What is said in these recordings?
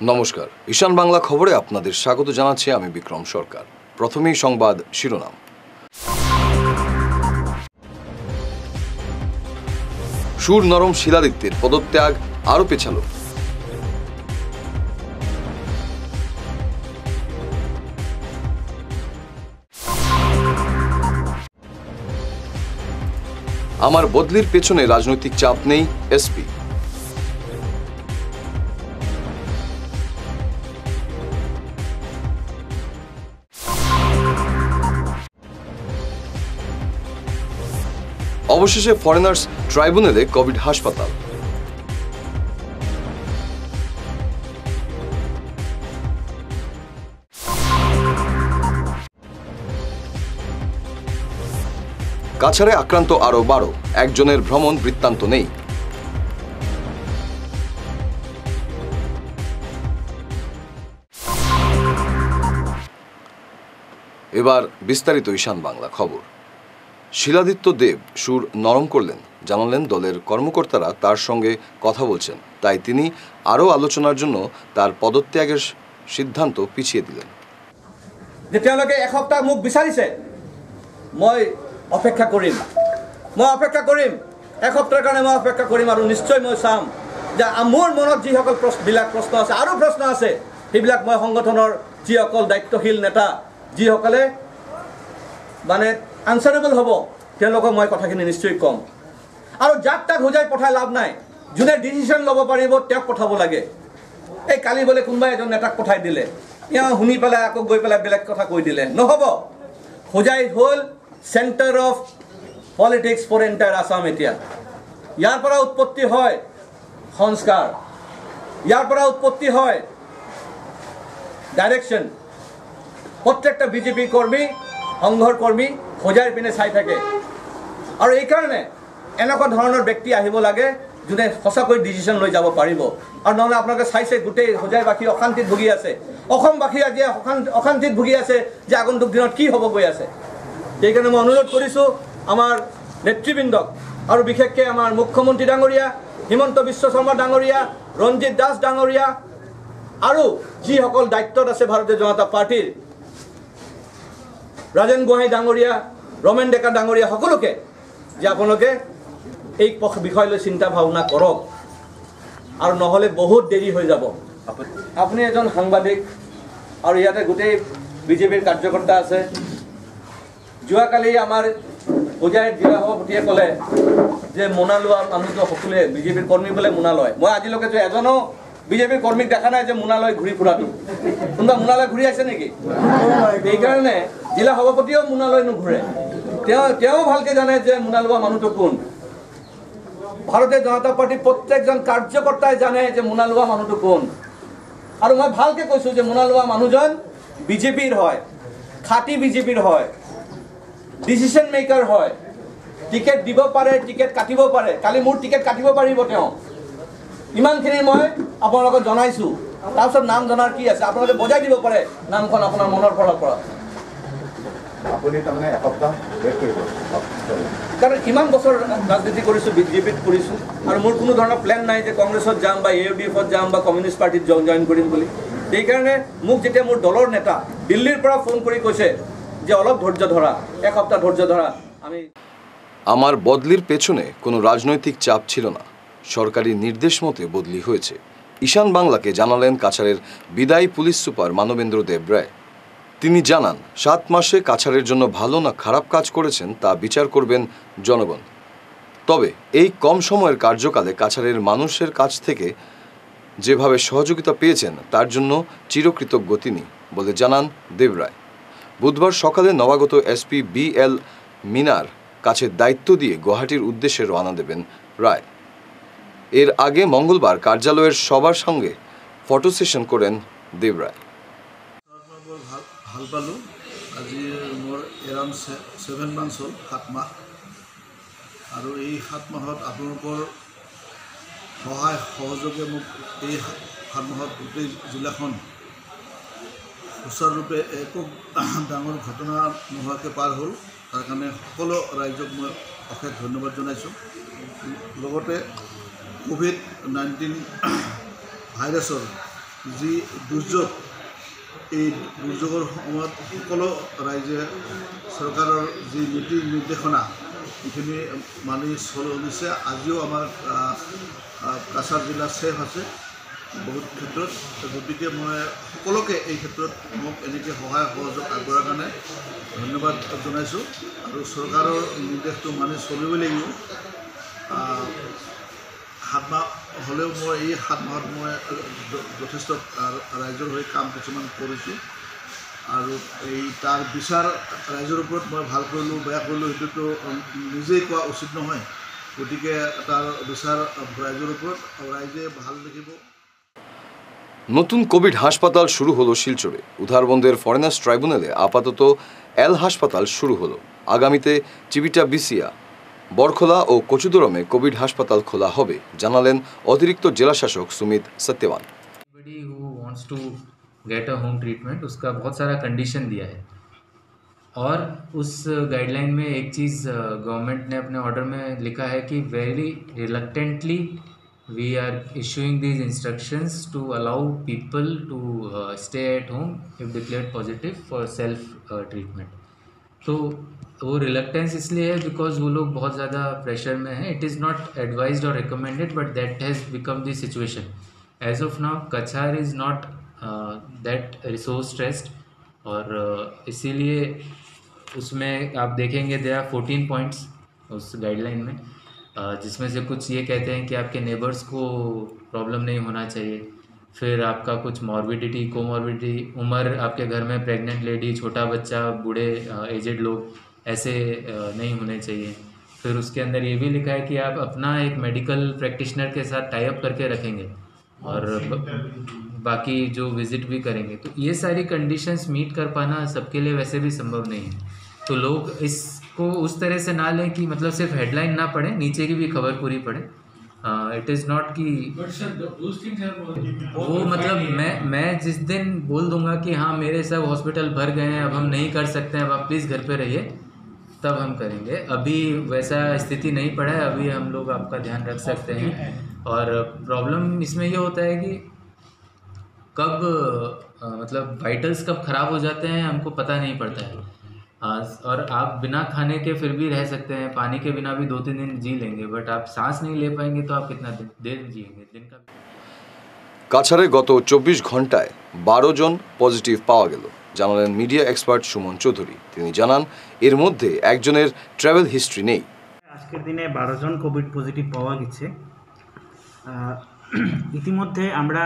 নমস্কার, ঈশান বাংলা খবরে আপনাদের স্বাগত জানাচ্ছি আমি বিক্রম সরকার। প্রথমেই সংবাদ শিরোনাম। সুর নরম শিলাদিত্যের পদত্যাগ আরও পেছালো। আমার বদলির পেছনে রাজনৈতিক চাপ নেই, এসপি। অবশেষে ফরেনার্স ট্রাইব্যুনালে কোভিড হাসপাতাল। কাছাড়ে আক্রান্ত আরও 12, একজনের ভ্রমণ বৃত্তান্ত নেই। এবার বিস্তারিত ঈশান বাংলা খবর। শিলাদিত্য দেব সুর নরম করলেন, জানালেন দলের কর্মকর্তারা তার সঙ্গে কথা বলছেন, তাই তিনি আরও আলোচনার জন্য তার পদত্যাগের সিদ্ধান্ত পিছিয়ে দিলেন। যে তেওঁলোকে এসপ্তাহ মোক বিচাৰিছে, মই অপেক্ষা কৰিম, এসপ্তাহৰ কাৰণে মই অপেক্ষা কৰিম আৰু নিশ্চয় মই চাম যে মোৰ মনত যিসকল প্ৰশ্ন আছে, আৰু প্ৰশ্ন আছে, সেইবিলাক মই সংগঠনৰ যিসকল দায়িত্বশীল নেতা, যিসকলে মানে আনচাৰেবল হ'ব, তেওঁলোকক মই কথাখিনি নিশ্চয় ক'ম। আৰু যাক তাক বুজাই পঠাই লাভ নাই, যোনে ডিচিশ্যন ল'ব পাৰিব তেওঁক পঠাব লাগে। এই কালি বোলে কোনোবাই এজন নেতাক পঠাই দিলে, শুনি পেলাই আকৌ গৈ পেলাই বেলেগ কথা কৈ দিলে, নহ'ব। হোজাই হ'ল centre of politics for entire Assam. এতিয়া ইয়াৰ পৰা উৎপত্তি হয় সংস্কাৰ, ইয়াৰ পৰা উৎপত্তি হয় ডাইৰেকশ্যন। প্ৰত্যেকটা বিজেপি কৰ্মী, সংঘৰ কৰ্মী হোজাইৰ পিনে চাই থাকে, আৰু এইকাৰণে এনেকুৱা ধৰণৰ ব্যক্তি আহিব লাগে যোনে সঁচাকৈ ডিচিশ্যন লৈ যাব পাৰিব। আৰু নহ'লে আপোনালোকে চাইছে গোটেই হোজাইবাসী অশান্তিত ভুগি আছে, অসমবাসী আজি অশান্তিত ভুগি আছে যে আগন্তুক দিনত কি হ'ব গৈ আছে। সেইকাৰণে মই অনুৰোধ কৰিছোঁ আমাৰ নেতৃবৃন্দক, আৰু বিশেষকৈ আমাৰ মুখ্যমন্ত্ৰী ডাঙৰীয়া হিমন্ত বিশ্ব শৰ্মা ডাঙৰীয়া, ৰঞ্জিত দাস ডাঙৰীয়া, আৰু যিসকল দায়িত্বত আছে ভাৰতীয় জনতা পাৰ্টীৰ, ৰাজেন গোহাঁই ডাঙৰীয়া, ৰমেন ডেকা ডাঙৰীয়া, সকলোকে যে আপোনালোকে এই বিষয় লৈ চিন্তা ভাৱনা কৰক, আৰু নহ'লে বহুত দেৰি হৈ যাব। আপুনি এজন সাংবাদিক, আৰু ইয়াতে গোটেই বিজেপিৰ কাৰ্যকৰ্তা আছে। যোৱাকালি আমাৰ হোজাইৰ জিলা সভাপতিয়ে ক'লে যে মোনা লোৱা মানুহটো সকলোৱে বিজেপিৰ কৰ্মী বোলে মোনা লয়। মই আজিলৈকে এজনো বিজেপিৰ কৰ্মীক দেখা নাই যে মোনা লৈ ঘূৰি ফুৰাটো। কোনোবা মোনা লৈ ঘূৰি আছে নেকি? সেইকাৰণে জিলা সভাপতিয়েও মোনা লৈ নুঘূৰে। তেওঁ ভালকৈ জানে যে মোনা লোৱা মানুহটো কোন। ভাৰতীয় জনতা পাৰ্টীৰ প্ৰত্যেকজন কাৰ্যকৰ্তাই জানে যে মোনা লোৱা মানুহটো কোন। আৰু মই ভালকৈ কৈছোঁ যে মোনা লোৱা মানুহজন বিজেপিৰ হয়, খাটি বিজেপিৰ হয়, ডিচিশ্যন মেকাৰ হয়, টিকেট দিব পাৰে, টিকেট কাটিব পাৰে। কালি মোৰ টিকেট কাটিব পাৰিব তেওঁ, ইমানখিনি মই আপোনালোকক জনাইছোঁ। তাৰপিছত নাম জনাৰ কি আছে, আপোনালোকে বজাই দিব পাৰে নামখন আপোনাৰ মনৰ ফালৰ পৰা। কাৰণ ইমান বছৰ ৰাজনীতি কৰিছোঁ, বিজেপিত কৰিছোঁ, আৰু মোৰ কোনো ধৰণৰ প্লেন নাই যে কংগ্ৰেছত যাম বা AUDF-ত যাম বা কমিউনিষ্ট পাৰ্টিত জইন কৰিম বুলি। সেইকাৰণে মোক যেতিয়া মোৰ দলৰ নেতা দিল্লীৰ পৰা ফোন কৰি কৈছে যে অলপ ধৈৰ্য ধৰা, এসপ্তাহ ধৈৰ্য ধৰা। আমার বদলির পেছনে কোনো রাজনৈতিক চাপ ছিল না, সরকারি নির্দেশ মতে বদলি হয়েছে। ঈশান বাংলাকে জানালেন কাছাড়ের বিদায়ী পুলিশ সুপার মানবেন্দ্র দেব রায়। তিনি জানান, 7 মাসে কাছাড়ের জন্য ভালো না খারাপ কাজ করেছেন তা বিচার করবেন জনগণ। তবে এই কম সময়ের কার্যকালে কাছাড়ের মানুষের কাছ থেকে যেভাবে সহযোগিতা পেয়েছেন তার জন্য চিরকৃতজ্ঞ তিনি বলে জানান দেবরায়। বুধবার সকালে নবাগত এসপি BL মিনার কাছে দায়িত্ব দিয়ে গুয়াহাটির উদ্দেশ্যে রওনা দেবেন রায়। এর আগে মঙ্গলবার কার্যালয়ের সবার সঙ্গে ফটো সেশন করেন দেবরায়। ভাল পালোঁ, আজি মোৰ এৰাউণ্ড 7 মান্থছ হ'ল, 7 মাহ। আৰু এই 7 মাহত আপোনালোকৰ সহায় সহযোগে মোক এই 7 মাহত গোটেই জিলাখন সুচাৰুৰূপে একো ডাঙৰ ঘটনা নোহোৱাকৈ পাৰ হ'ল। তাৰ কাৰণে সকলো ৰাইজক মই অশেষ ধন্যবাদ জনাইছোঁ। লগতে কোভিড-19 ভাইৰাছৰ যি দুৰ্যোগ, এই দুৰ্যোগৰ সময়ত সকলো ৰাইজে চৰকাৰৰ যি নীতি নিৰ্দেশনা এইখিনি মানি চলিছে। আজিও আমাৰ কাছাৰ জিলা ছেফ আছে বহুত ক্ষেত্ৰত। গতিকে মই সকলোকে এই ক্ষেত্ৰত মোক এনেকৈ সহায় সহযোগ আগবঢ়াৰ কাৰণে ধন্যবাদ জনাইছোঁ আৰু চৰকাৰৰ নিৰ্দেশটো মানি চলিব লাগিব। 7 মাহ হ'লেও মই এই 7 মাহত মই যথেষ্ট ৰাইজৰ হৈ কাম কিছুমান কৰিছোঁ আৰু এই তাৰ বিচাৰ ৰাইজৰ ওপৰত মই ভাল কৰিলোঁ বেয়া কৰিলোঁ সেইটোতো নিজেই কোৱা উচিত নহয়। গতিকে তাৰ বিচাৰ রাইজের উপর রাইজে ভাল দেখিব। নতুন কোভিড হাসপাতাল শুরু হলো শিলচরে। উধারবন্দের ফরেনার্স ট্রাইব্যুনালে আপাতত এল হাসপাতাল শুরু হলো। আগামীতে চিবিটা বিসিয়া, বরখোলা ও কচুদরমে কোভিড হাসপাতাল খোলা হবে জানালেন অতিরিক্ত জেলা শাসক Sumit সত্যवान। Anybody who wants to get a home treatment उसका बहुत सारा कंडीशन दिया है और उस गाइडलाइन में एक चीज़ गवर्नमेंट ने अपने ऑर्डर में लिखा है कि very reluctantly we are issuing these instructions to allow people to stay at home if declared positive for self treatment. तो वो रिलक्टेंस इसलिए है बिकॉज वो लोग बहुत ज़्यादा प्रेशर में हैं। इट इज़ नॉट एडवाइज्ड और recommended but that has become the situation. As of now Cachar is not that resource stressed और इसीलिए उसमें आप देखेंगे दे आर 14 पॉइंट्स उस गाइडलाइन में, जिसमें से कुछ ये कहते हैं कि आपके नेबर्स को प्रॉब्लम नहीं होना चाहिए। फिर आपका कुछ मॉर्बिडिटी कोमॉर्बिडिटी, उम्र आपके घर में प्रेग्नेंट लेडी, छोटा बच्चा, बूढ़े एजेड लोग ऐसे नहीं होने चाहिए। फिर उसके अंदर ये भी लिखा है कि आप अपना एक मेडिकल प्रैक्टिशनर के साथ टाई अप करके रखेंगे और बाकी जो विज़िट भी करेंगे। तो ये सारी कंडीशंस मीट कर पाना सबके लिए वैसे भी संभव नहीं है। तो लोग इसको उस तरह से ना लें कि मतलब सिर्फ हेडलाइन ना पढ़े, नीचे की भी खबर पूरी पढ़े। इट इज़ नॉट कि वो मतलब मैं जिस दिन बोल दूंगा कि हाँ मेरे सब हॉस्पिटल भर गए हैं, अब हम नहीं कर सकते हैं, अब आप प्लीज़ घर पे रहिए, तब हम करेंगे। अभी वैसा स्थिति नहीं पड़ा है, अभी हम लोग आपका ध्यान रख सकते हैं। और प्रॉब्लम इसमें ये होता है कि कब मतलब वाइटल्स कब ख़राब हो जाते हैं हमको पता नहीं पड़ता है। और आप बिना खाने के फिर भी रह सकते हैं, पानी के बिना भी 2-3 दिन जी लेंगे, बट आप सांस नहीं ले पाएंगे तो आप कितना देर जिएंगे दिन का। কাছাড়ে গত 24 ঘন্টায় 12 জন পজিটিভ পাওয়া গেল জানালেন মিডিয়া এক্সপার্ট সুমন চৌধুরী। তিনি জানান এর মধ্যে একজনের ট্রাভেল হিস্ট্রি নেই। আজকের দিনে 12 জন কোভিড পজিটিভ পাওয়া গেছে। ইতিমধ্যে আমরা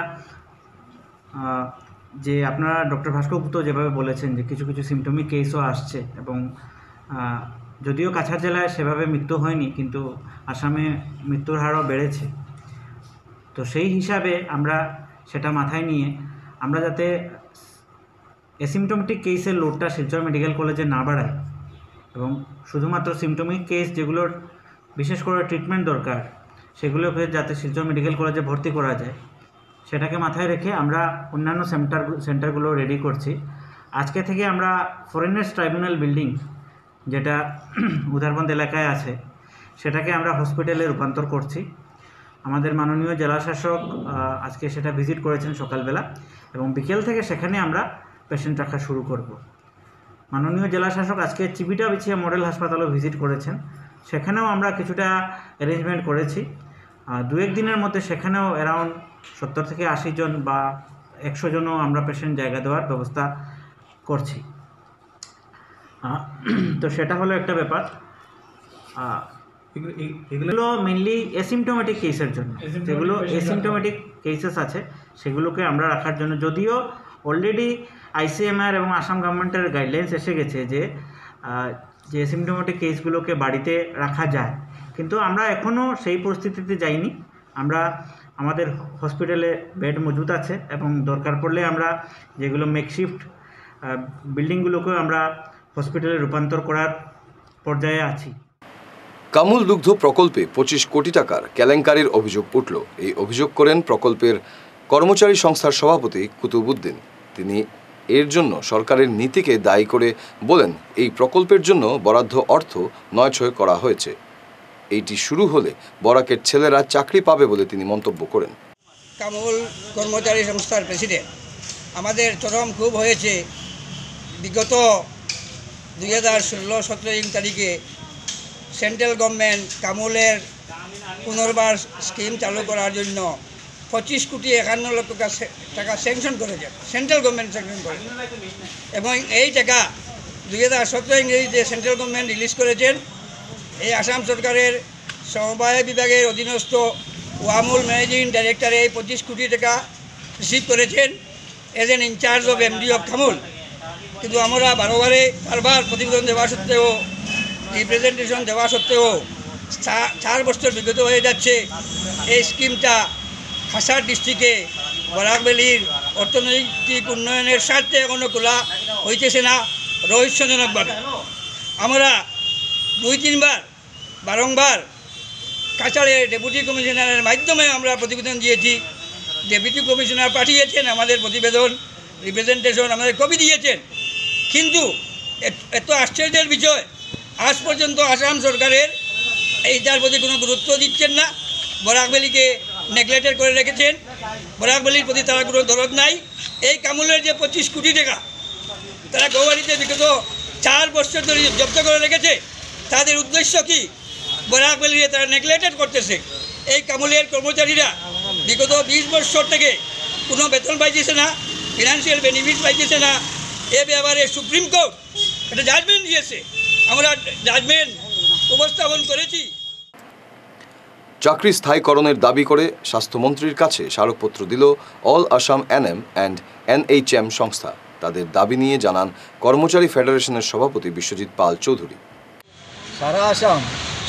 যে আপনারা ডক্টর ভাস্কর গুপ্ত যেভাবে বলেছেন যে কিছু কিছু সিমটমিক কেসও আসছে এবং যদিও কাছাড় জেলায় সেভাবে মৃত্যু হয়নি কিন্তু আসামে মৃত্যুর হারও বেড়েছে। তো সেই হিসাবে আমরা সেটা মাথায় নিয়ে আমরা যাতে অ্যাসিমটোমেটিক কেসের লোডটা শিলচর মেডিকেল কলেজে না বাড়ায় এবং শুধুমাত্র সিমটমিক কেস যেগুলোর বিশেষ করে ট্রিটমেন্ট দরকার সেগুলোকে যাতে শিলচর মেডিকেল কলেজে ভর্তি করা যায় সেটাকে মাথায় রেখে আমরা অন্যান্য সেন্টারগুলো রেডি করছি। আজকে থেকে আমরা ফরেনার্স ট্রাইব্যুনাল বিল্ডিং যেটা উধারবন্দ এলাকায় আছে সেটাকে আমরা হসপিটালে রূপান্তর করছি। আমাদের মাননীয় জেলা শাসক আজকে সেটা ভিজিট করেছেন সকালবেলা এবং বিকেল থেকে সেখানে আমরা পেশেন্ট রাখা শুরু করব। মাননীয় জেলা শাসক আজকে চিবিটা বিছিয়া মডেল হাসপাতালও ভিজিট করেছেন, সেখানেও আমরা কিছুটা অ্যারেঞ্জমেন্ট করেছি। 2-1 দিনের মধ্যে সেখানেও অ্যারাউন্ড 70 থেকে 80 জন বা 100 জনও আমরা পেশেন্ট জায়গা দেওয়ার ব্যবস্থা করছি। তো সেটা হলো একটা ব্যাপার। এগুলো মেনলি অ্যাসিমটোমেটিক কেসের জন্য, যেগুলো অ্যাসিমটোমেটিক কেসেস আছে সেগুলোকে আমরা রাখার জন্য, যদিও অলরেডি আইসিএমআর এবং আসাম গভর্নমেন্টের গাইডলাইন্স এসে গেছে যে অ্যাসিমটোমেটিক কেসগুলোকে বাড়িতে রাখা যায়, কিন্তু আমরা এখনও সেই পরিস্থিতিতে যাইনি। আমরা আমাদের হসপিটালে বেড মজুদ আছে এবং দরকার পড়লে আমরা যেগুলো মেকশিফট বিল্ডিংগুলোকেও আমরা হসপিটালে রূপান্তর করার পর্যায়ে আছি। কামুল দুগ্ধ প্রকল্পে 25 কোটি টাকার কেলেঙ্কারির অভিযোগ উঠল। এই অভিযোগ করেন প্রকল্পের কর্মচারী সংস্থার সভাপতি কুতুবউদ্দিন। তিনি এর জন্য সরকারের নীতিকে দায়ী করে বলেন এই প্রকল্পের জন্য বরাদ্দ অর্থ নয়ছয় করা হয়েছে। এইটি শুরু হলে বরাকের ছেলেরা চাকরি পাবে বলে তিনি মন্তব্য করেন। কামুল কর্মচারী সংস্থার প্রেসিডেন্ট। আমাদের চরম ক্ষোভ হয়েছে বিগত 2016-17 তারিখে সেন্ট্রাল গভর্নমেন্ট কামুলের পুনর্বার স্কিম চালু করার জন্য 25,51,00,000 টাকা স্যাংশন করেছেন, সেন্ট্রাল গভর্নমেন্ট স্যাংশন করেছেন, এবং এই টাকা 2017 ইংরেজিতে সেন্ট্রাল গভর্নমেন্ট রিলিজ করেছেন। এই আসাম সরকারের সমবায় বিভাগের অধীনস্থ ওয়ামুল ম্যানেজিং ডাইরেক্টর এই 25 কোটি টাকা রিসিভ করেছেন as an incharge of MD of Kamul. কিন্তু আমরা বারবার প্রতিবেদন দেওয়া সত্ত্বেও, রিপ্রেজেন্টেশন দেওয়া সত্ত্বেও 4 বছর বিগত হয়ে যাচ্ছে। এই স্কিমটা কাছাড় ডিস্ট্রিক্টে বরাক ভ্যালির অর্থনৈতিক উন্নয়নের স্বার্থে এখনও খোলা হইতেছে না রহস্যজনকভাবে। আমরা 2-3 বার বারংবার কাছাড়ের ডেপুটি কমিশনারের মাধ্যমে আমরা প্রতিবেদন দিয়েছি। ডেপুটি কমিশনার পাঠিয়েছেন আমাদের প্রতিবেদন, রিপ্রেজেন্টেশন, আমাদের কপি দিয়েছেন। কিন্তু এত আশ্চর্যের বিষয়, আজ পর্যন্ত আসাম সরকারের এইটার প্রতি কোনো গুরুত্ব দিচ্ছেন না। বরাক ভ্যালিকে নেগলেক্টেড করে রেখেছেন, বরাক ভ্যালির প্রতি তারা কোনো দরদ নাই। এই কামুলের যে 25 কোটি টাকা তারা গৌহাটিতে বিগত 4 বছর ধরে জব্দ করে রেখেছে, তাদের উদ্দেশ্য কি? বরাক ভ্যালিকে তারা নেগলেক্টেড করতেছে। এই কামুলের কর্মচারীরা বিগত 20 বছর থেকে কোনো বেতন পাইতেছে না, ফিনান্সিয়াল বেনিফিট পাইতেছে না। এ ব্যাপারে সুপ্রিম কোর্ট একটা জাজমেন্ট দিয়েছে, আমরা জাজমেন্ট উপস্থাপন করেছি। চাকরি স্থায়ীকরণের দাবি করে স্বাস্থ্যমন্ত্রীর কাছে স্মারকপত্র দিল all Assam NM and NHM সংস্থা। তাদের দাবি নিয়ে জানান কর্মচারী ফেডারেশনের সভাপতি বিশ্বজিৎ পাল চৌধুরী। সারা আসাম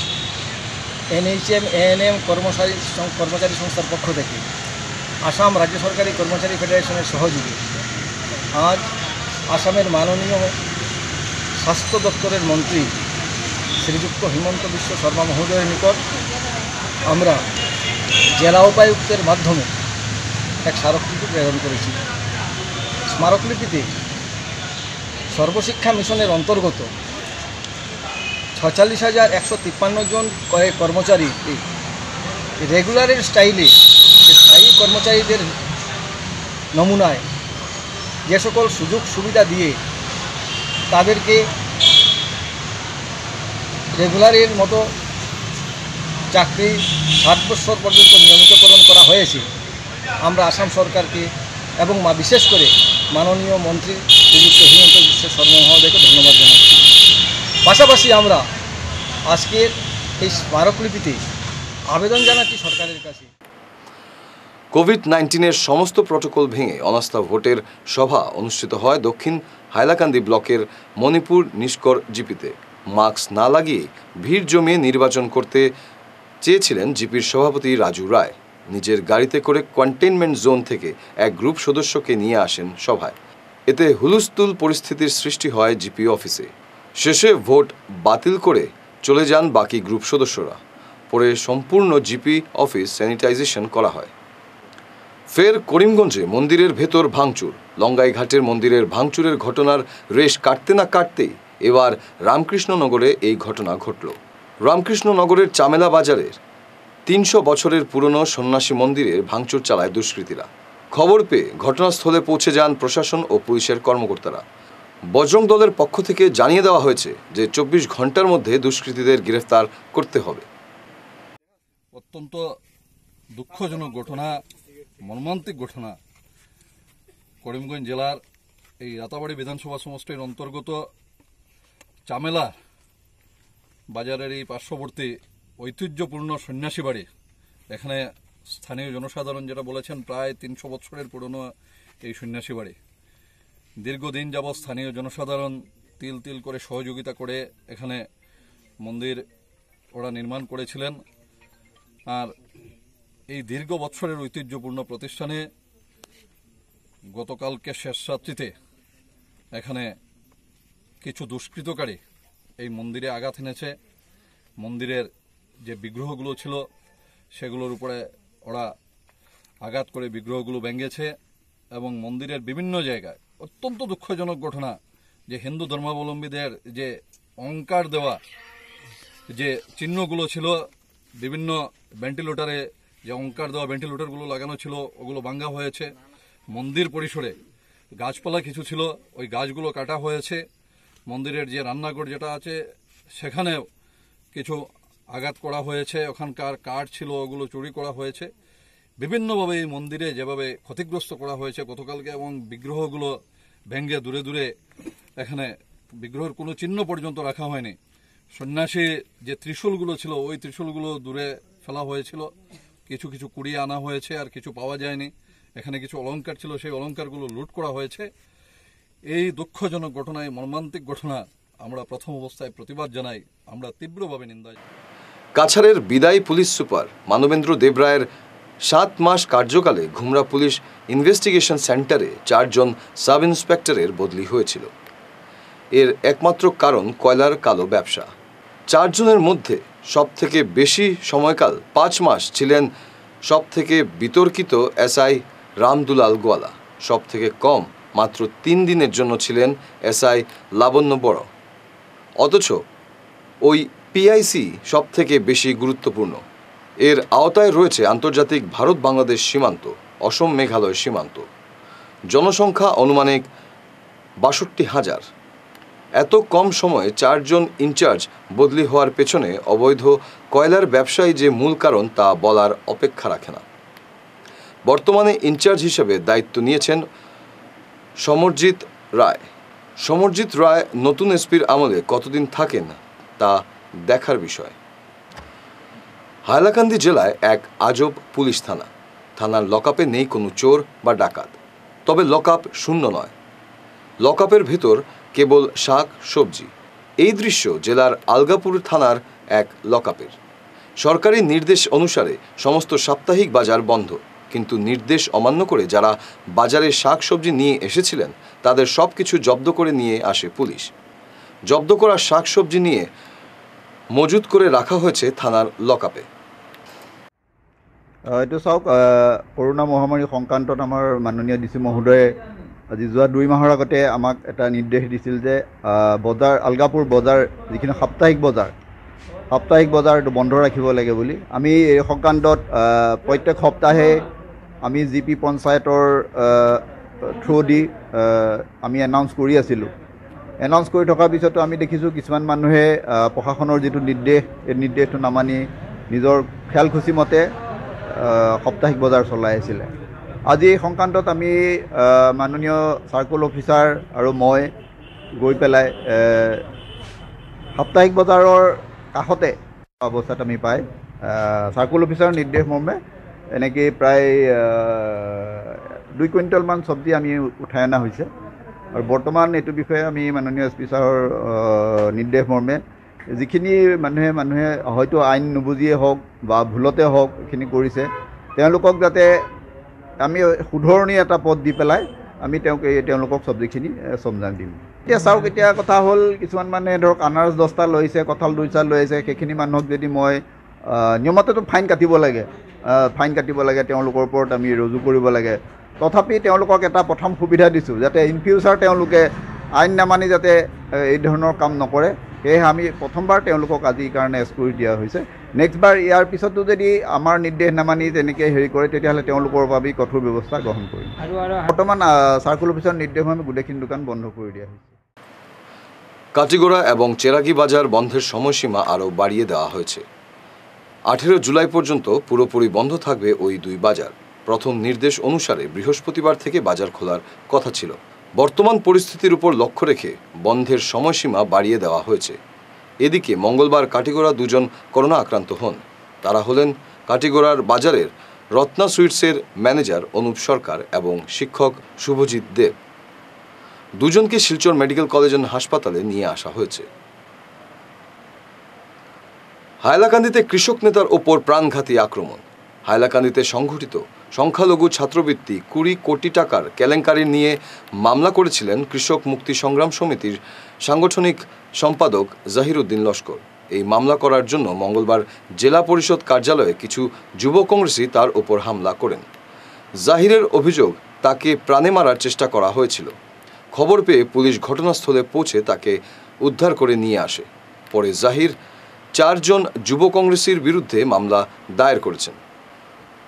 এনএইচএম এএনএম কর্মচারী সংস্থার পক্ষ থেকে আসাম রাজ্য সরকারি কর্মচারী ফেডারেশনের সহযোগে আজ আসামের মাননীয় স্বাস্থ্য দপ্তরের মন্ত্রী শ্রীযুক্ত হিমন্ত বিশ্ব শর্মা মহোদয়ের নিকট আমরা জেলা উপায়ুক্তের মাধ্যমে এক স্মারকলিপি প্রেরণ করেছি। স্মারকলিপিতে সর্বশিক্ষা মিশনের অন্তর্গত 46,153 জন কর্মচারী রেগুলারের স্টাইলে স্থায়ী কর্মচারীদের নমুনায় যে সকল সুযোগ সুবিধা দিয়ে তাদেরকে রেগুলারের মতো চাকরি 7 বছর পর্যন্ত নিয়মিতকরণ করা হয়েছে, আমরা আসাম সরকারকে এবং বিশেষ করে মাননীয় মন্ত্রী শ্রীযুক্ত হিমন্ত বিশ্ব শর্মা মহোদয়কে ধন্যবাদ জানাচ্ছি। পাশাপাশি আমরা আজকের এই স্মারকলিপিতে আবেদন জানাচ্ছি সরকারের কাছে। কোভিড-19-এর সমস্ত প্রটোকল ভেঙে অনাস্থা ভোটের সভা অনুষ্ঠিত হয় দক্ষিণ হাইলাকান্দি ব্লকের মণিপুর নিষ্কর জিপিতে। মাস্ক না লাগিয়ে ভিড় জমিয়ে নির্বাচন করতে চেয়েছিলেন জিপির সভাপতি রাজু রায়। নিজের গাড়িতে করে কন্টেইনমেন্ট জোন থেকে এক গ্রুপ সদস্যকে নিয়ে আসেন সভায়। এতে হুলস্থুল পরিস্থিতির সৃষ্টি হয় জিপি অফিসে। শেষে ভোট বাতিল করে চলে যান বাকি গ্রুপ সদস্যরা। পরে সম্পূর্ণ জিপি অফিস স্যানিটাইজেশন করা হয়। ফের করিমগঞ্জে মন্দিরের ভেতর ভাঙচুর। লঙ্গাই ঘাটের মন্দিরের ভাঙচুরের ঘটনার রেশ কাটতে না কাটতেই এবার রামকৃষ্ণনগরে এই ঘটনা ঘটল। রামকৃষ্ণনগরের চামেলা বাজারের 300 বছরের পুরনো সন্ন্যাসী মন্দিরের ভাঙচুর চালায় দুষ্কৃতীরা। খবর পেয়ে ঘটনাস্থলে পৌঁছে যান প্রশাসন ও পুলিশের কর্মকর্তারা। বজরং দলের পক্ষ থেকে জানিয়ে দেওয়া হয়েছে যে 24 ঘন্টার মধ্যে দুষ্কৃতীদের গ্রেফতার করতে হবে। অত্যন্ত দুঃখজনক ঘটনা, মর্মান্তিক ঘটনা। করিমগঞ্জ জেলার এই রাতাবাড়ি বিধানসভা সমষ্টির অন্তর্গত চামেলা বাজারের এই পার্শ্ববর্তী ঐতিহ্যপূর্ণ সন্ন্যাসী বাড়ি, এখানে স্থানীয় জনসাধারণ যেটা বলেছেন প্রায় 300 বছরের পুরনো এই সন্ন্যাসী বাড়ি। দীর্ঘদিন যাবৎ স্থানীয় জনসাধারণ তিল তিল করে সহযোগিতা করে এখানে মন্দির ওরা নির্মাণ করেছিলেন। আর এই দীর্ঘ বছরের ঐতিহ্যপূর্ণ প্রতিষ্ঠানে গতকালকে শেষ রাত্রিতে এখানে কিছু দুষ্কৃতকারী এই মন্দিরে আঘাত এনেছে। মন্দিরের যে বিগ্রহগুলো ছিল সেগুলোর উপরে ওরা আঘাত করে বিগ্রহগুলো ভেঙেছে এবং মন্দিরের বিভিন্ন জায়গায় অত্যন্ত দুঃখজনক ঘটনা যে হিন্দু ধর্মাবলম্বীদের যে অঙ্কার দেওয়া যে চিহ্নগুলো ছিল, বিভিন্ন ভেন্টিলেটরে যে অঙ্কার দেওয়া ভেন্টিলেটরগুলো লাগানো ছিল ওগুলো ভাঙা হয়েছে। মন্দির পরিসরে গাছপালা কিছু ছিল, ওই গাছগুলো কাটা হয়েছে। মন্দিরের যে রান্নাঘর যেটা আছে সেখানেও কিছু আঘাত করা হয়েছে, ওখানকার কাঠ ছিল ওগুলো চুরি করা হয়েছে। বিভিন্নভাবে এই মন্দিরে যেভাবে ক্ষতিগ্রস্ত করা হয়েছে গতকালকে, এবং বিগ্রহগুলো ভেঙে দূরে দূরে এখানে বিগ্রহের কোনো চিহ্ন পর্যন্ত রাখা হয়নি। সন্ন্যাসী যে ত্রিশূলগুলো ছিল ওই ত্রিশূলগুলো দূরে ফেলা হয়েছিল, কিছু কিছু কুড়িয়ে আনা হয়েছে, আর কিছু পাওয়া যায়নি। এখানে কিছু অলংকার ছিল, সেই অলংকারগুলো লুট করা হয়েছে। এই দুঃখজনক ঘটনায়, মর্মান্তিক ঘটনা, আমরা প্রথম অবস্থায় প্রতিবাদ জানাই, আমরা তীব্রভাবে নিন্দা। কাছাড়ের বিদায়ী পুলিশ সুপার মানবেন্দ্র দেবরায়ের 7 মাস কার্যকালে ঘুমরা পুলিশ ইনভেস্টিগেশন সেন্টারে 4 জন সাব ইন্সপেক্টরের বদলি হয়েছিল। এর একমাত্র কারণ কয়লার কালো ব্যবসা। 4 জনের মধ্যে সবথেকে বেশি সময়কাল 5 মাস ছিলেন সবথেকে বিতর্কিত এসআই রামদুলাল গোয়ালা। সবথেকে কম মাত্র 3 দিনের জন্য ছিলেন এসআই লাবণ্য বড়। অথচ ওই পিআইসি সবথেকে বেশি গুরুত্বপূর্ণ। এর আওতায় রয়েছে আন্তর্জাতিক ভারত-বাংলাদেশ সীমান্ত, অসম মেঘালয় সীমান্ত। জনসংখ্যা অনুমানিক ৬২,০০০। এত কম সময়ে 4 জন ইনচার্জ বদলি হওয়ার পেছনে অবৈধ কয়লার ব্যবসায়ী যে মূল কারণ তা বলার অপেক্ষা রাখে না। বর্তমানে ইনচার্জ হিসেবে দায়িত্ব নিয়েছেন সমরজিৎ রায়। সমরজিৎ রায় নতুন এসপির আমলে কতদিন থাকেন তা দেখার বিষয়। হাইলাকান্দি জেলায় এক আজব পুলিশ থানা। থানার লকআপে নেই কোনো চোর বা ডাকাত, তবে লকআপ শূন্য নয়। লকআপের ভেতর কেবল শাক সবজি। এই দৃশ্য জেলার আলগাপুর থানার এক লকআপের। সরকারি নির্দেশ অনুসারে সমস্ত সাপ্তাহিক বাজার বন্ধ, কিন্তু নির্দেশ অমান্য করে যারা বাজারে শাক সবজি নিয়ে এসেছিলেন তাদের সব কিছু জব্দ করে নিয়ে আসে পুলিশ। জব্দ করা শাক সবজি নিয়ে মজুত করে রাখা হয়েছে থানার লকআপে। এইটো চাওক, কৰোণা মহামাৰী সংক্ৰান্তত আমাৰ মাননীয় ডিচি মহোদয়ে আজি যোৱা 2 মাহৰ আগতে আমাক এটা নিৰ্দেশ দিছিল যে বজাৰ, আলগাপুৰ বজাৰ যিখিনি সাপ্তাহিক বজাৰটো বন্ধ ৰাখিব লাগে বুলি। আমি এই সংক্ৰান্তত প্ৰত্যেক সপ্তাহে আমি জিপি পঞ্চায়তৰ থ্ৰু দি আমি এনাউন্স কৰি আছিলোঁ। এনাউন্স কৰি থকাৰ পিছতো আমি দেখিছোঁ কিছুমান মানুহে প্ৰশাসনৰ যিটো নিৰ্দেশ, এই নিৰ্দেশটো নামানি নিজৰ খেয়ালখুচি মতে সাপ্তাহিক বজাৰ চলাই আছিলে। আজি এই সংক্ৰান্তত আমি মাননীয় চাৰ্কল অফিচাৰ আৰু মই গৈ পেলাই সাপ্তাহিক বজাৰৰ কাষতে অৱস্থাত আমি পাই চাৰ্কল অফিচাৰৰ নিৰ্দেশ মৰ্মে এনেকৈ প্ৰায় 2 কুইণ্টেলমান চব্জি আমি উঠাই অনা হৈছে। আৰু বৰ্তমান এইটো বিষয়ে আমি মাননীয় এছ পি ছাৰৰ নিৰ্দেশ মৰ্মে যিখিনি মানুহে হয়তো আইন নুবুজিয়ে হওক বা ভুলতে হওক এইখিনি কৰিছে, তেওঁলোকক যাতে আমি শুধৰণি এটা পথ দি পেলাই আমি তেওঁলোকক চব্জিখিনি চমজান দিম। এতিয়া চাওক, এতিয়া কথা হ'ল কিছুমান মানুহে ধৰক আনাৰস 10টা লৈছে, কঁঠাল 2টা লৈ আহিছে। সেইখিনি মানুহক যদি মই নিয়মতেতো ফাইন কাটিব লাগে, তেওঁলোকৰ ওপৰত আমি ৰুজু কৰিব লাগে। তথাপি তেওঁলোকক এটা প্ৰথম সুবিধা দিছোঁ যাতে ইন ফিউচাৰ তেওঁলোকে আইন নামানি যাতে এই ধৰণৰ কাম নকৰে। সেয়েহে আমি প্ৰথমবাৰ তেওঁলোকক আজিৰ কাৰণে এছ কৰি দিয়া হৈছে। নেক্সটবাৰ ইয়াৰ পিছতো যদি আমাৰ নিৰ্দেশ নামানি তেনেকৈ হেৰি কৰে তেতিয়াহ'লে তেওঁলোকৰ বাবে কঠোৰ ব্যৱস্থা গ্ৰহণ কৰিম। বৰ্তমান চাৰ্কল অফিচৰ নিৰ্দেশমৰ্মে গোটেইখিনি দোকান বন্ধ কৰি দিয়া হৈছে। কাটিগড়া এবং চেরাগি বাজার বন্ধের সময়সীমা আরও বাড়িয়ে দেওয়া হয়েছে। 18 জুলাই পর্যন্ত পুরোপুরি বন্ধ থাকবে ওই 2 বাজার। প্রথম নির্দেশ অনুসারে বৃহস্পতিবার থেকে বাজার খোলার কথা ছিল। বর্তমান পরিস্থিতির উপর লক্ষ্য রেখে বন্ধের সময়সীমা বাড়িয়ে দেওয়া হয়েছে। এদিকে মঙ্গলবার কাটিগড়া 2 জন করোনা আক্রান্ত হন। তারা হলেন কাটিগড়ার বাজারের রত্না সুইটসের ম্যানেজার অনুপ সরকার এবং শিক্ষক শুভজিৎ দেব। 2 জনকে শিলচর মেডিকেল কলেজ এন্ড হাসপাতালে নিয়ে আসা হয়েছে। হাইলাকান্দিতে কৃষক নেতার ওপর প্রাণঘাতী আক্রমণ। হাইলাকান্দিতে সংঘটিত সংখ্যালঘু ছাত্রবৃত্তি 20 কোটি টাকার কেলেঙ্কারি নিয়ে মামলা করেছিলেন কৃষক মুক্তি সংগ্রাম সমিতির সাংগঠনিক সম্পাদক জাহিরউদ্দিন লস্কর। এই মামলা করার জন্য মঙ্গলবার জেলা পরিষদ কার্যালয়ে কিছু যুব কংগ্রেসী তার ওপর হামলা করেন। জাহিরের অভিযোগ তাকে প্রাণে মারার চেষ্টা করা হয়েছিল। খবর পেয়ে পুলিশ ঘটনাস্থলে পৌঁছে তাকে উদ্ধার করে নিয়ে আসে। পরে জাহির 4 জন যুব কংগ্রেসীর বিরুদ্ধে মামলা দায়ের করেছেন।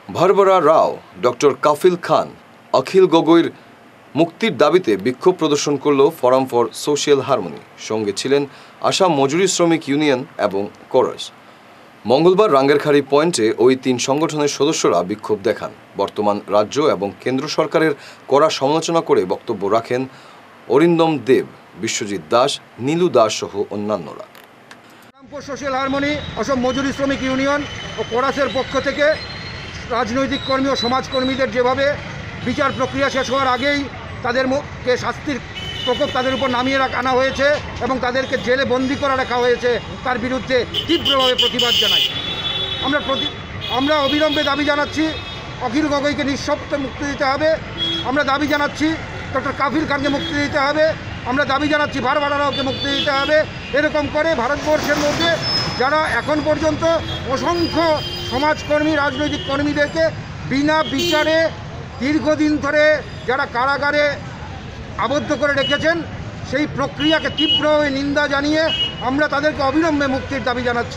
ভারবরা রাও, ডক্টর কাফিল খান, অখিল গগৈর মুক্তির দাবিতে বিক্ষোভ প্রদর্শন করল ফোরাম ফর সোশিয়াল হারমোনি। সঙ্গে ছিলেন আসাম মজুরি শ্রমিক ইউনিয়ন এবং কোরাস। মঙ্গলবার রাঙ্গেরখাড়ি পয়েন্টে ওই 3 সংগঠনের সদস্যরা বিক্ষোভ দেখান। বর্তমান রাজ্য এবং কেন্দ্র সরকারের কড়া সমালোচনা করে বক্তব্য রাখেন অরিন্দম দেব, বিশ্বজিৎ দাস, নীলু দাস সহ অন্যান্যরা। সোশ্যাল হারমোনি, অসম মজুরি শ্রমিক ইউনিয়ন ও কোরাসের পক্ষ থেকে রাজনৈতিক কর্মী ও সমাজকর্মীদের যেভাবে বিচার প্রক্রিয়া শেষ হওয়ার আগেই তাদেরকে শাস্তির প্রকোপ তাদের উপর নামিয়ে আনা হয়েছে এবং তাদেরকে জেলে বন্দি করে রাখা হয়েছে, তার বিরুদ্ধে তীব্রভাবে প্রতিবাদ জানাই। আমরা অবিলম্বে দাবি জানাচ্ছি অখিল গগৈকে নিঃশর্তে মুক্তি দিতে হবে। আমরা দাবি জানাচ্ছি ডক্টর কাফিল খানকে মুক্তি দিতে হবে। আমরা দাবি জানাচ্ছি ভারবরা রাওকে মুক্তি দিতে হবে। এরকম করে ভারতবর্ষের মধ্যে যারা এখন পর্যন্ত অসংখ্য সমাজকর্মী, রাজনৈতিক কর্মীদেরকে বিনা বিচারে দীর্ঘদিন ধরে যারা কারাগারে আবদ্ধ করে রেখেছেন, সেই প্রক্রিয়াকে তীব্রভাবে নিন্দা জানিয়ে আমরা তাদেরকে অবিলম্বে মুক্তির দাবি জানাচ্ছি।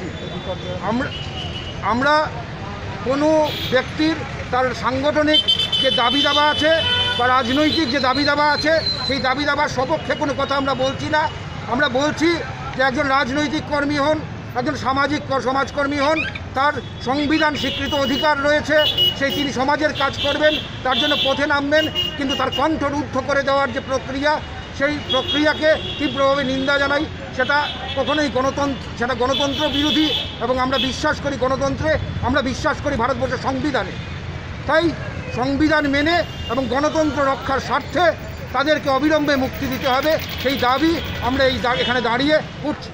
আমরা কোনো ব্যক্তির তার সাংগঠনিক যে দাবি দাবা আছে বা রাজনৈতিক যে দাবি দাবা আছে, সেই দাবি দাবার সপক্ষে কোনো কথা আমরা বলছি না। আমরা বলছি যে একজন রাজনৈতিক কর্মী হন, একজন সমাজকর্মী হন, তার সংবিধান স্বীকৃত অধিকার রয়েছে, সেই তিনি সমাজের কাজ করবেন, তার জন্য পথে নামবেন। কিন্তু তার কণ্ঠ রুদ্ধ করে দেওয়ার যে প্রক্রিয়া, সেই প্রক্রিয়াকে তীব্রভাবে নিন্দা জানাই। সেটা কখনোই সেটা গণতন্ত্র বিরোধী এবং আমরা বিশ্বাস করি গণতন্ত্রে, আমরা বিশ্বাস করি ভারতবর্ষের সংবিধানে। তাই সংবিধান মেনে এবং গণতন্ত্র রক্ষার স্বার্থে তাদেরকে অবিলম্বে মুক্তি দিতে হবে, সেই দাবি আমরা এখানে দাঁড়িয়ে উঠছি।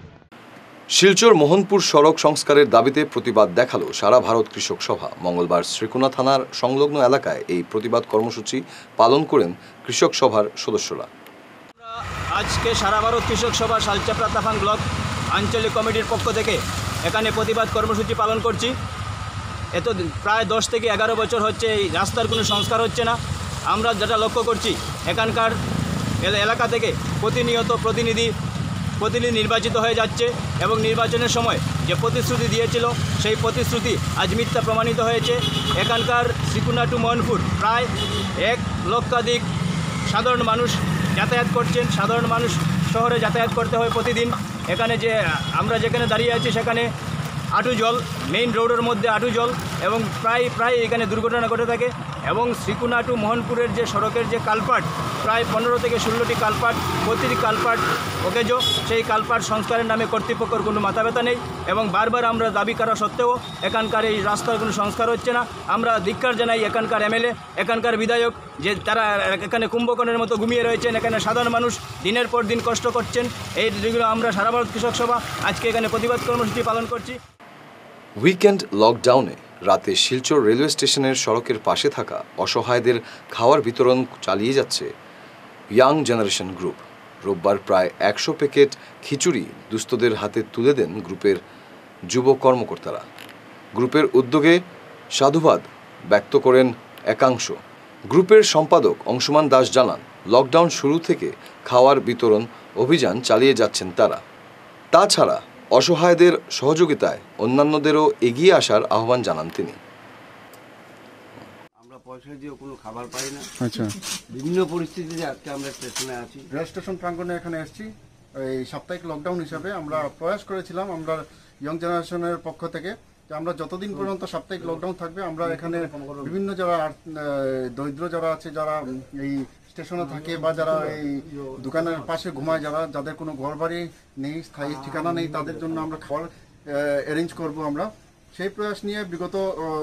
শিলচর মোহনপুর সড়ক সংস্কারের দাবিতে প্রতিবাদ দেখালো সারা ভারত কৃষক সভা। মঙ্গলবার শ্রীকুনা থানার সংলগ্ন এলাকায় এই প্রতিবাদ কর্মসূচি পালন করেন কৃষক সভার সদস্যরা। আজকে সারা ভারত কৃষক সভা শালচাপড়া তাফাং ব্লক আঞ্চলিক কমিটির পক্ষ থেকে এখানে প্রতিবাদ কর্মসূচি পালন করছি। এত প্রায় 10 থেকে 11 বছর হচ্ছে এই রাস্তার কোনো সংস্কার হচ্ছে না। আমরা যেটা লক্ষ্য করছি, এখানকার এলাকা থেকে প্রতিনিয়ত প্রতিনিধি নির্বাচিত হয়ে যাচ্ছে এবং নির্বাচনের সময় যে প্রতিশ্রুতি দিয়েছিল সেই প্রতিশ্রুতি আজ মিথ্যা প্রমাণিত হয়েছে। এখানকার শ্রীকুনা টু মোহনপুর প্রায় 1 লক্ষাধিক সাধারণ মানুষ যাতায়াত করছেন। সাধারণ মানুষ শহরে যাতায়াত করতে হয় প্রতিদিন। এখানে যে আমরা যেখানে দাঁড়িয়ে আছি সেখানে আঁটু জল, মেইন রোডের মধ্যে আঁটু জল এবং প্রায় এখানে দুর্ঘটনা ঘটে থাকে। এবং শ্রীকুনা টু মোহনপুরের যে সড়কের যে কালপাট, প্রায় 15 থেকে 16টি কালপাট, প্রতিটি কালপাট অকেজ। সেই কালপাট সংস্কারের নামে কর্তৃপক্ষের কোনো মাথা ব্যথা নেই এবং বারবার আমরা দাবি করা সত্ত্বেও এখানকার এই রাস্তার কোনো সংস্কার হচ্ছে না। আমরা ধিক্কার জানাই এখানকার এমএলএ, এখানকার বিধায়ক, যে তারা এখানে কুম্ভকর্ণের মতো ঘুমিয়ে রয়েছেন। এখানে সাধারণ মানুষ দিনের পর দিন কষ্ট করছেন। এই যেগুলো আমরা সারা ভারত কৃষক সভা আজকে এখানে প্রতিবাদ কর্মসূচি পালন করছি। উইকেন্ড লকডাউনে রাতে শিলচর রেলওয়ে স্টেশনের সড়কের পাশে থাকা অসহায়দের খাওয়ার বিতরণ চালিয়ে যাচ্ছে ইয়াং জেনারেশন গ্রুপ। রোববার প্রায় 100 প্যাকেট খিচুড়ি দুস্থদের হাতে তুলে দেন গ্রুপের যুব কর্মকর্তারা। গ্রুপের উদ্যোগে সাধুবাদ ব্যক্ত করেন একাংশ। গ্রুপের সম্পাদক অংশুমান দাস জানান, লকডাউন শুরু থেকে খাওয়ার বিতরণ অভিযান চালিয়ে যাচ্ছেন তারা। তাছাড়া অসহায়দের সহযোগিতায় অন্যান্যদেরও এগিয়ে আসার আহ্বান জানান তিনি। আমরা পয়সা দিয়ে কোনো খাবার পাই না। আচ্ছা, বিভিন্ন পরিস্থিতিতে আজকে আমরা স্টেশনে আছি। রেল স্টেশন প্রাঙ্গণে এখানে এসেছি। এই সাপ্তাহিক লকডাউন হিসাবে আমরা প্রয়াস করেছিলাম আমরা ইয়ং জেনারেশনের পক্ষ থেকে যে আমরা যতদিন পর্যন্ত সাপ্তাহিক লকডাউন থাকবে আমরা এখানে বিভিন্ন যারা দরিদ্র যারা আছে, যারা এই স্টেশনে থাকে বা যারা এই দোকানের পাশে ঘুমায়, যাদের কোনো ঘর বাড়ি নেই, স্থায়ী ঠিকানা নেই, তাদের জন্য আমরা খাবার অ্যারেঞ্জ করব। আমরা সেই প্রয়াস নিয়ে বিগত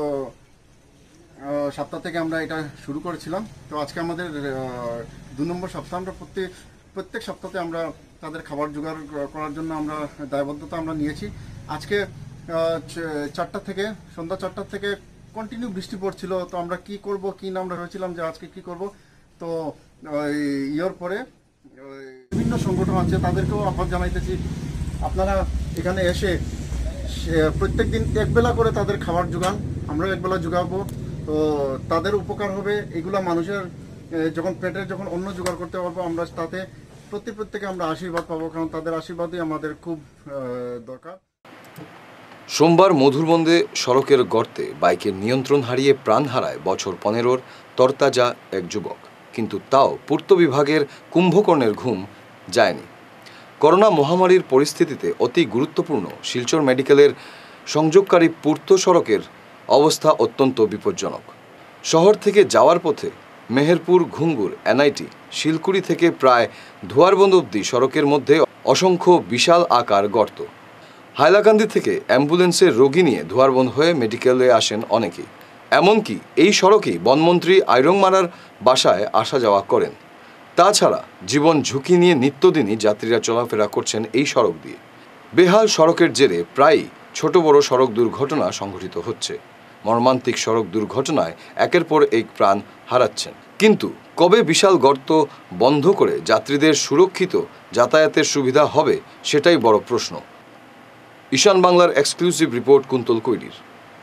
সপ্তাহ থেকে আমরা এটা শুরু করেছিলাম। তো আজকে আমাদের 2 নম্বর সপ্তাহ। আমরা প্রত্যেক সপ্তাহে আমরা তাদের খাবার জোগাড় করার জন্য আমরা দায়বদ্ধতা আমরা নিয়েছি। আজকে 4টা থেকে সন্ধ্যা 4টা থেকে কন্টিনিউ বৃষ্টি পড়ছিল। তো আমরা কি করব কি না আমরা ভেবেছিলাম যে আজকে কি করব। তো ইয়ের পরে বিভিন্ন সংগঠন আছে, তাদেরকেও আহ্বান জানাইতেছি আপনারা এখানে এসে প্রত্যেক দিন একবেলা করে তাদের খাবার জোগান, আমরা একবেলা জোগাবো। তো তাদের উপকার হবে। এগুলা মানুষের যখন পেটের যখন অন্ন জোগাড় করতে পারবো আমরা, তাতে প্রত্যেকে আমরা আশীর্বাদ পাবো, কারণ তাদের আশীর্বাদই আমাদের খুব দরকার। সোমবার মধুরবন্দে সড়কের গর্তে বাইকের নিয়ন্ত্রণ হারিয়ে প্রাণ হারায় বছর 15-র তরতাজা এক যুবক। কিন্তু তাও পূর্ত বিভাগের কুম্ভকর্ণের ঘুম যায়নি। করোনা মহামারীর পরিস্থিতিতে অতি গুরুত্বপূর্ণ শিলচর মেডিকেলের সংযোগকারী পূর্ত সড়কের অবস্থা অত্যন্ত বিপজ্জনক। শহর থেকে যাওয়ার পথে মেহেরপুর ঘুঙ্গুর এনআইটি শিলকুড়ি থেকে প্রায় ধোয়ারবন্দ অবধি সড়কের মধ্যে অসংখ্য বিশাল আকার গর্ত। হাইলাকান্দি থেকে অ্যাম্বুলেন্সের রোগী নিয়ে ধোয়ারবন্দ হয়ে মেডিকেলে আসেন অনেকেই। এমনকি এই সড়কেই বনমন্ত্রী আইরংমারার বাসায় আসা যাওয়া করেন। তাছাড়া জীবন ঝুঁকি নিয়ে নিত্যদিনই যাত্রীরা চলাফেরা করছেন এই সড়ক দিয়ে। বেহাল সড়কের জেরে প্রায়ই ছোট বড় সড়ক দুর্ঘটনা সংঘটিত হচ্ছে। মর্মান্তিক সড়ক দুর্ঘটনায় একের পর এক প্রাণ হারাচ্ছেন। কিন্তু কবে বিশাল গর্ত বন্ধ করে যাত্রীদের সুরক্ষিত যাতায়াতের সুবিধা হবে সেটাই বড় প্রশ্ন। ঈশান বাংলার এক্সক্লুসিভ রিপোর্ট কুন্তল কৈরির।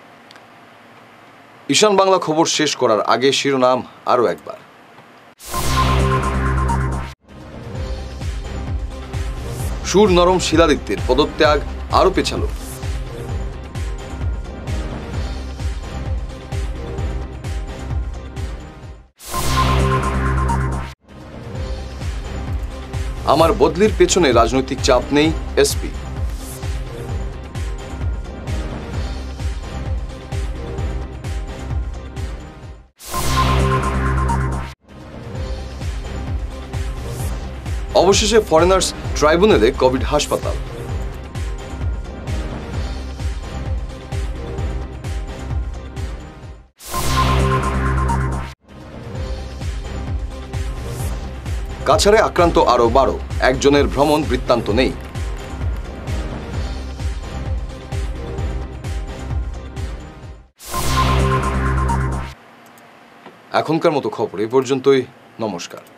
ঈশান বাংলা খবর শেষ করার আগে শিরোনাম আরও একবার। সুর নরম শিলাদিত্যের পদত্যাগ আরও পেছালো। আমার বদলির পেছনে রাজনৈতিক চাপ নেই, এসপি। অবশেষে ফরেনার্স ট্রাইব্যুনালে কোভিড হাসপাতাল। কাছাড়ে আক্রান্ত আরও 12, একজনের ভ্রমণ বৃত্তান্ত নেই। এখনকার মতো খবর এ পর্যন্তই। নমস্কার।